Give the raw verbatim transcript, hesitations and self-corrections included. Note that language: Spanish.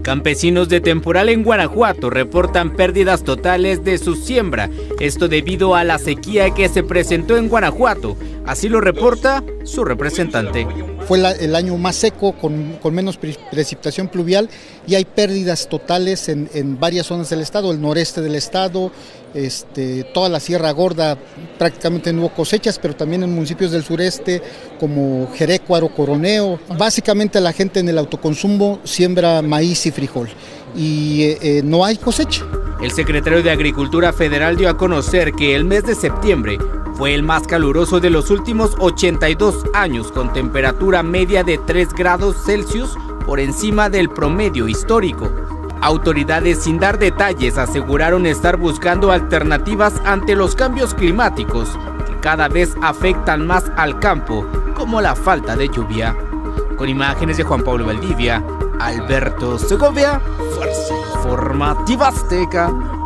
Campesinos de Temporal en Guanajuato reportan pérdidas totales de su siembra, esto debido a la sequía que se presentó en Guanajuato, así lo reporta su representante. Fue la, el año más seco, con, con menos pre precipitación pluvial, y hay pérdidas totales en, en varias zonas del estado, el noreste del estado, este, toda la Sierra Gorda, prácticamente no hubo cosechas, pero también en municipios del sureste como Jerécuaro, Coroneo. Básicamente la gente en el autoconsumo siembra maíz y frijol y eh, no hay cosecha. El secretario de Agricultura Federal dio a conocer que el mes de septiembre fue el más caluroso de los últimos ochenta y dos años, con temperatura media de tres grados Celsius por encima del promedio histórico. Autoridades, sin dar detalles, aseguraron estar buscando alternativas ante los cambios climáticos que cada vez afectan más al campo, como la falta de lluvia. Con imágenes de Juan Pablo Valdivia, Alberto Segovia, Fuerza Informativa Azteca.